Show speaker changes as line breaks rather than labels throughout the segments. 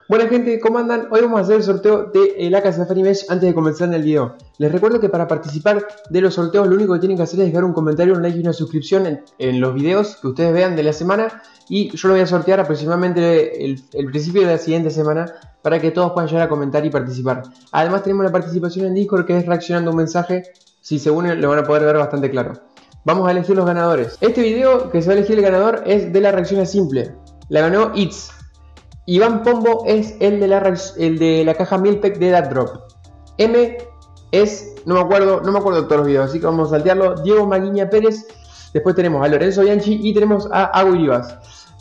Buena gente, ¿cómo andan? Hoy vamos a hacer el sorteo de el AK Safari Mesh antes de comenzar en el video. Les recuerdo que para participar de los sorteos lo único que tienen que hacer es dejar un comentario, un like y una suscripción en los videos que ustedes vean de la semana. Y yo lo voy a sortear aproximadamente el principio de la siguiente semana para que todos puedan llegar a comentar y participar. Además tenemos una participación en Discord que es reaccionando a un mensaje. Si se unen lo van a poder ver bastante claro. Vamos a elegir los ganadores. Este video que se va a elegir el ganador es de la reacción a simple. La ganó It's. Iván Pombo es el de la caja Milpec de That Drop. M es, no me acuerdo de todos los videos, así que vamos a saltearlo. Diego Maguiña Pérez. Después tenemos a Lorenzo Bianchi y tenemos a Agui Rivas.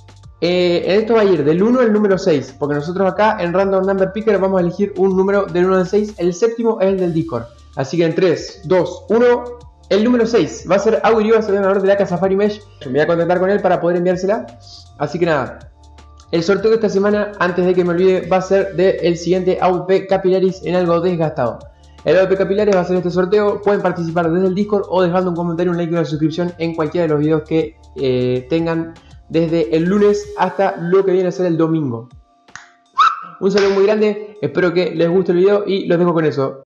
En esto va a ir del 1 al número 6, porque nosotros acá en Random Number Picker vamos a elegir un número del 1 al 6. El séptimo es el del Discord. Así que en 3, 2, 1, el número 6 va a ser Agui Rivas, el ganador de la AK Safari Mesh. Me voy a contactar con él para poder enviársela. Así que nada. El sorteo de esta semana, antes de que me olvide, va a ser del siguiente AWP Capillaris en algo desgastado. El AWP Capillaris va a ser este sorteo. Pueden participar desde el Discord o dejando un comentario, un like y una suscripción en cualquiera de los videos que tengan desde el lunes hasta lo que viene a ser el domingo. Un saludo muy grande, espero que les guste el video y los dejo con eso.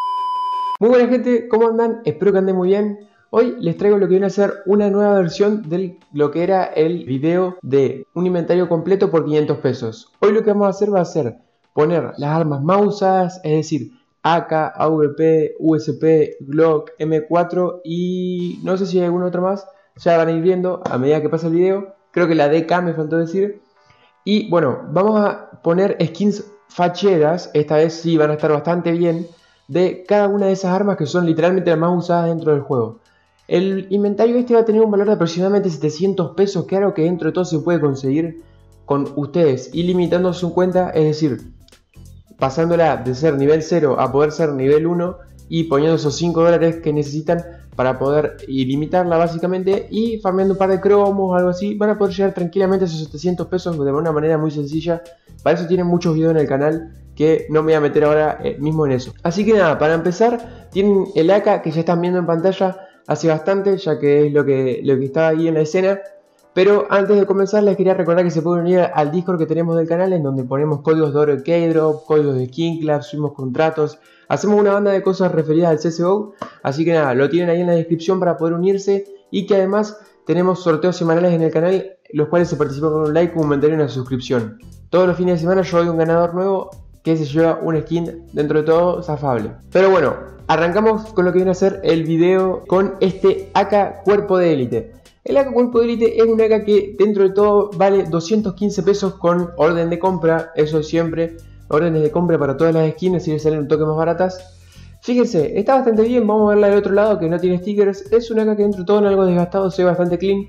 Muy buena gente, ¿cómo andan? Espero que anden muy bien. Hoy les traigo lo que viene a ser una nueva versión de lo que era el video de un inventario completo por 500 pesos. Hoy lo que vamos a hacer va a ser poner las armas más usadas, es decir, AK, AWP, USP, Glock, M4 y no sé si hay alguna otra más. Ya van a ir viendo a medida que pasa el video. Creo que la DK me faltó decir. Y bueno, vamos a poner skins facheras, esta vez sí van a estar bastante bien, de cada una de esas armas que son literalmente las más usadas dentro del juego. El inventario este va a tener un valor de aproximadamente 700 pesos, claro que dentro de todo se puede conseguir con ustedes ilimitando su cuenta, es decir, pasándola de ser nivel 0 a poder ser nivel 1 y poniendo esos 5 dólares que necesitan para poder ilimitarla básicamente y farmeando un par de cromos o algo así, van a poder llegar tranquilamente a esos 700 pesos de una manera muy sencilla. Para eso tienen muchos videos en el canal que no me voy a meter ahora mismo en eso. Así que nada, para empezar tienen el AK que ya están viendo en pantalla hace bastante, ya que es lo que estaba ahí en la escena. Pero antes de comenzar les quería recordar que se pueden unir al Discord que tenemos del canal, en donde ponemos códigos de oro de K-Drop, códigos de Skin Club, subimos contratos, hacemos una banda de cosas referidas al CSGO. Así que nada, lo tienen ahí en la descripción para poder unirse. Y que además tenemos sorteos semanales en el canal, los cuales se participan con un like, un comentario y una suscripción. Todos los fines de semana yo doy un ganador nuevo que se lleva un skin dentro de todo zafable. Pero bueno, arrancamos con lo que viene a ser el video con este AK Cuerpo de Élite. El AK Cuerpo de Élite es un AK que dentro de todo vale 215 pesos con orden de compra, eso siempre, órdenes de compra para todas las skins, así les salen un toque más baratas. Fíjense, está bastante bien, vamos a verla del otro lado que no tiene stickers, es un AK que dentro de todo en algo desgastado se ve bastante clean.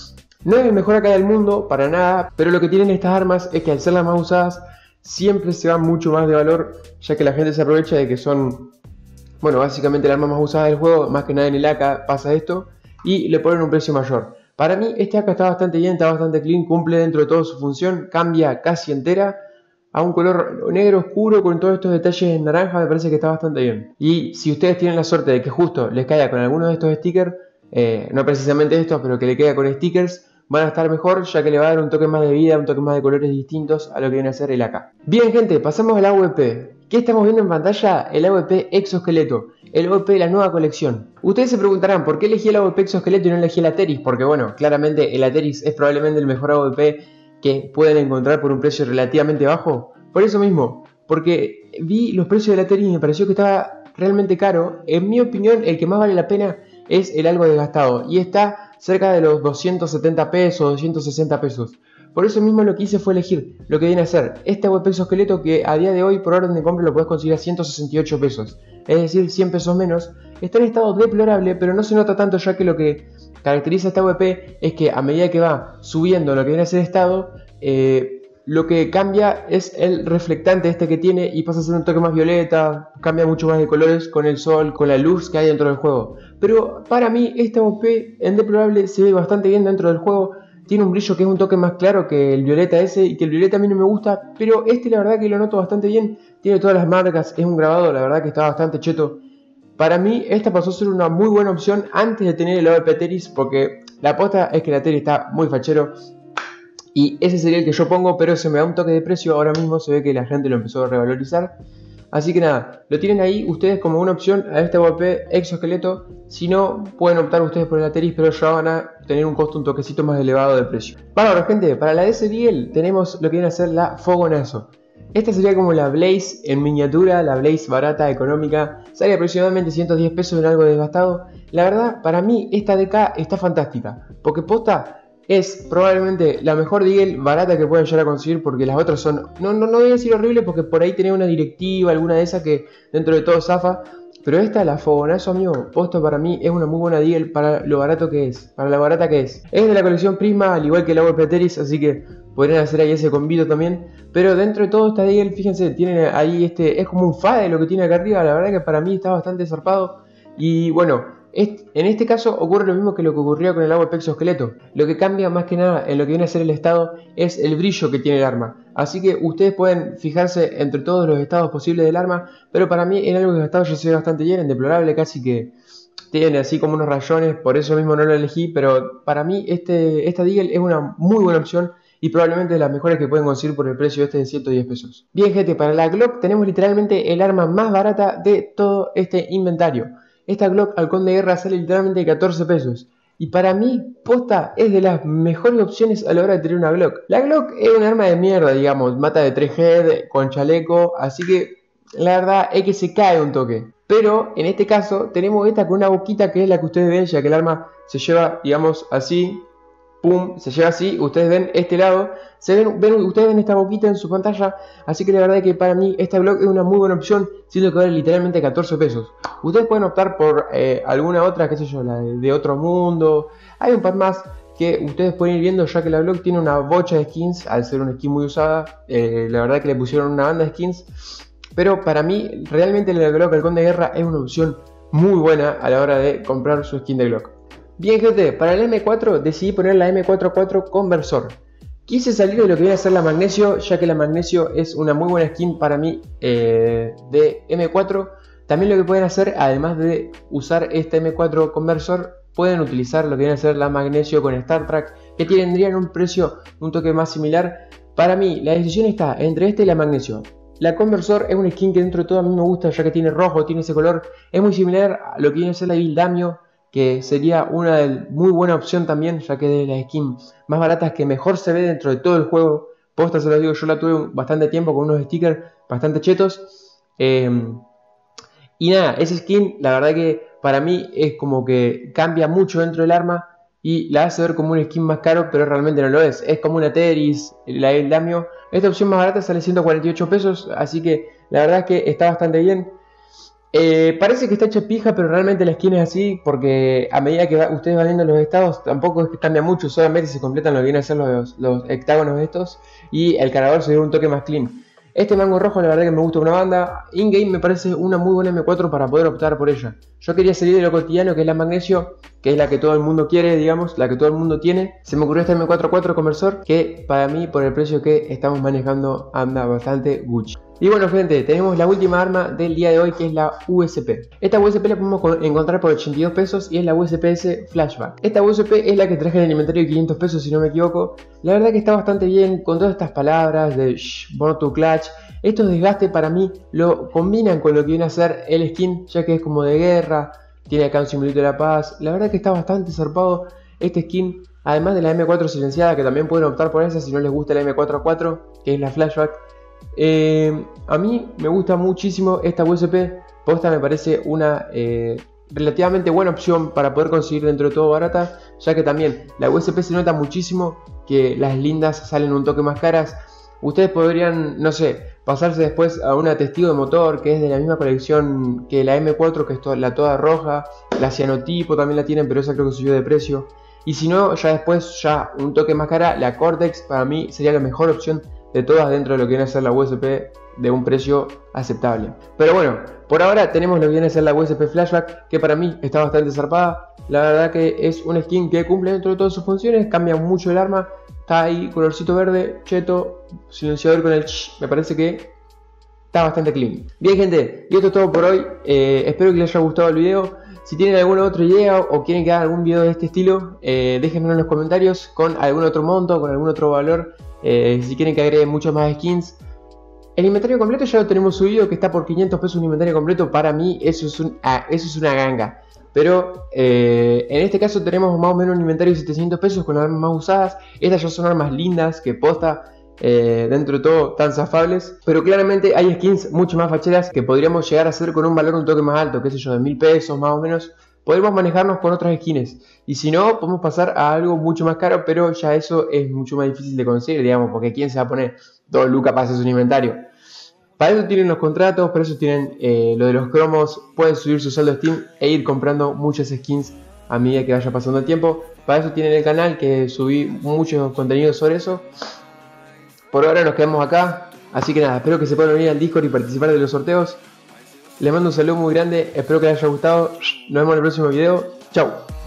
No es el mejor AK del mundo, para nada, pero lo que tienen estas armas es que al ser las más usadas, siempre se va mucho más de valor, ya que la gente se aprovecha de que son, bueno, básicamente la arma más usada del juego, más que nada en el AK pasa esto, y le ponen un precio mayor. Para mí este AK está bastante bien, está bastante clean, cumple dentro de todo su función, cambia casi entera a un color negro oscuro con todos estos detalles en naranja, me parece que está bastante bien. Y si ustedes tienen la suerte de que justo les caiga con alguno de estos stickers, no precisamente estos, pero que le caiga con stickers, van a estar mejor, ya que le va a dar un toque más de vida, un toque más de colores distintos a lo que viene a ser el AK. Bien gente, pasamos al AWP. ¿Qué estamos viendo en pantalla? El AWP Exoesqueleto, el AWP de la nueva colección. Ustedes se preguntarán, ¿por qué elegí el AWP Exoesqueleto y no elegí el Ateris? Porque bueno, claramente el Ateris es probablemente el mejor AWP que pueden encontrar por un precio relativamente bajo. Por eso mismo, porque vi los precios del Ateris y me pareció que estaba realmente caro. En mi opinión, el que más vale la pena es el algo desgastado y está cerca de los 270 pesos, 260 pesos. Por eso mismo lo que hice fue elegir lo que viene a ser este AWP Exoesqueleto, que a día de hoy por orden de compra lo puedes conseguir a 168 pesos, es decir 100 pesos menos. Está en estado deplorable, pero no se nota tanto, ya que lo que caracteriza esta AWP es que a medida que va subiendo lo que viene a ser estado, lo que cambia es el reflectante este que tiene y pasa a ser un toque más violeta, cambia mucho más de colores con el sol, con la luz que hay dentro del juego. Pero para mí esta AWP en deplorable se ve bastante bien dentro del juego, tiene un brillo que es un toque más claro que el violeta ese, y que el violeta a mí no me gusta, pero este la verdad que lo noto bastante bien, tiene todas las marcas, es un grabado la verdad que está bastante cheto. Para mí esta pasó a ser una muy buena opción antes de tener el AWP Ateris, porque la aposta es que el Ateris está muy fachero. Y ese sería el que yo pongo, pero se me da un toque de precio. Ahora mismo se ve que la gente lo empezó a revalorizar. Así que nada, lo tienen ahí ustedes como una opción a este AWP exoesqueleto. Si no, pueden optar ustedes por el Ateris, pero ya van a tener un costo un toquecito más elevado de precio. Bueno, gente, para la DS Deagle tenemos lo que viene a ser la Fogonazo. Esta sería como la Blaze en miniatura, la Blaze barata, económica. Sale aproximadamente 110 pesos en algo desgastado. La verdad, para mí esta DK está fantástica, porque posta es probablemente la mejor Deagle barata que pueden llegar a conseguir, porque las otras son, no voy a decir horrible, porque por ahí tenés una directiva, alguna de esas que dentro de todo zafa, pero esta, la Fogonazo, amigo, posta para mí es una muy buena Deagle para lo barato que es, para la barata que es. Es de la colección Prisma, al igual que el AWP Ateris, así que podrían hacer ahí ese combito también, pero dentro de todo esta Deagle, fíjense, tiene ahí es como un fade lo que tiene acá arriba, la verdad que para mí está bastante zarpado. Y bueno, en este caso ocurre lo mismo que lo que ocurría con el AWP exoesqueleto. Lo que cambia más que nada en lo que viene a ser el estado es el brillo que tiene el arma. Así que ustedes pueden fijarse entre todos los estados posibles del arma, pero para mí en algo desgastado ya se ve bastante bien, en deplorable casi que tiene así como unos rayones, por eso mismo no lo elegí, pero para mí esta Deagle es una muy buena opción y probablemente de las mejores que pueden conseguir por el precio de 110 pesos. Bien, gente, para la Glock tenemos literalmente el arma más barata de todo este inventario. Esta Glock Halcón de Guerra sale literalmente 14 pesos. Y para mí, posta, es de las mejores opciones a la hora de tener una Glock. La Glock es un arma de mierda, digamos, mata de 3 head, con chaleco, así que la verdad es que se cae un toque. Pero en este caso tenemos esta con una boquita que es la que ustedes ven, ya que el arma se lleva, digamos, así. Pum, se lleva así, ustedes ven este lado, ustedes ven esta boquita en su pantalla, así que la verdad es que para mí esta Glock es una muy buena opción, siendo que vale literalmente 14 pesos. Ustedes pueden optar por alguna otra, qué sé yo, la de otro mundo, hay un par más que ustedes pueden ir viendo, ya que la Glock tiene una bocha de skins, al ser una skin muy usada, la verdad que le pusieron una banda de skins, pero para mí realmente la Glock Halcón de Guerra es una opción muy buena a la hora de comprar su skin de Glock. Bien, gente, para el M4 decidí poner la M44 Conversor. Quise salir de lo que viene a ser la Magnesio, ya que la Magnesio es una muy buena skin para mí de M4. También lo que pueden hacer, además de usar este M4 Conversor, pueden utilizar lo que viene a ser la Magnesio con Star Trek, que tendrían un precio un toque más similar. Para mí, la decisión está entre este y la Magnesio. La Conversor es una skin que dentro de todo a mí me gusta, ya que tiene rojo, tiene ese color. Es muy similar a lo que viene a ser la Vildamio, que sería una muy buena opción también, ya que es de las skins más baratas que mejor se ve dentro de todo el juego. Posta, se lo digo, yo la tuve bastante tiempo con unos stickers bastante chetos. Y nada, esa skin la verdad que para mí es como que cambia mucho dentro del arma y la hace ver como un skin más caro, pero realmente no lo es. Es como una Ateris, la Damio. Esta opción más barata sale 148 pesos, así que la verdad es que está bastante bien. Parece que está hecha pija, pero realmente la skin es así, porque a medida que ustedes van viendo los estados, tampoco es que cambia mucho, solamente se completan lo que vienen a ser los hectágonos estos, y el cargador se ve un toque más clean. Este mango rojo la verdad que me gusta una banda, in-game me parece una muy buena M4 para poder optar por ella. Yo quería salir de lo cotidiano, que es la Magnesio, que es la que todo el mundo quiere, digamos, la que todo el mundo tiene. Se me ocurrió esta M44 Conversor, que para mí, por el precio que estamos manejando, anda bastante Gucci. Y bueno, gente, tenemos la última arma del día de hoy, que es la USP. Esta USP la podemos encontrar por 82 pesos y es la USP-S Flashback. Esta USP es la que traje en el inventario de 500 pesos, si no me equivoco. La verdad que está bastante bien con todas estas palabras de Born to Clutch. Estos desgastes para mí lo combinan con lo que viene a ser el skin, ya que es como de guerra, tiene acá un simbolito de la paz. La verdad que está bastante zarpado este skin, además de la M4 silenciada, que también pueden optar por esa si no les gusta la M44, que es la Flashback. A mí me gusta muchísimo esta USP, posta me parece una relativamente buena opción para poder conseguir dentro de todo barata, ya que también la USP se nota muchísimo que las lindas salen un toque más caras. Ustedes podrían, no sé, pasarse después a una testigo de motor que es de la misma colección que la M4, que es la toda roja. La cianotipo también la tienen, pero esa creo que subió de precio. Y si no, ya después, ya un toque más cara, la Cortex para mí sería la mejor opción de todas dentro de lo que viene a ser la USP de un precio aceptable. Pero bueno, por ahora tenemos lo que viene a ser la USP Flashback, que para mí está bastante zarpada. La verdad que es una skin que cumple dentro de todas sus funciones, cambia mucho el arma. Está ahí, colorcito verde, cheto, silenciador con el me parece que está bastante clean. Bien, gente, y esto es todo por hoy. Espero que les haya gustado el video. Si tienen alguna otra idea o quieren que haga algún video de este estilo, déjenmelo en los comentarios con algún otro monto, con algún otro valor. Si quieren que agregue muchos más skins. El inventario completo ya lo tenemos subido, que está por 500 pesos un inventario completo. Para mí eso es una ganga. Pero en este caso tenemos más o menos un inventario de 700 pesos con las armas más usadas. Estas ya son armas lindas, que posta, dentro de todo tan zafables. Pero claramente hay skins mucho más facheras que podríamos llegar a hacer con un valor un toque más alto, qué sé yo, de 1000 pesos más o menos. Podemos manejarnos con otras skins. Y si no, podemos pasar a algo mucho más caro, pero ya eso es mucho más difícil de conseguir, digamos, porque ¿quién se va a poner 2 lucas para hacer su inventario? Para eso tienen los contratos, para eso tienen lo de los cromos. Pueden subir su saldo Steam e ir comprando muchas skins a medida que vaya pasando el tiempo. Para eso tienen el canal, que subí muchos contenidos sobre eso. Por ahora nos quedamos acá. Así que nada, espero que se puedan unir al Discord y participar de los sorteos. Les mando un saludo muy grande, espero que les haya gustado. Nos vemos en el próximo video. Chau.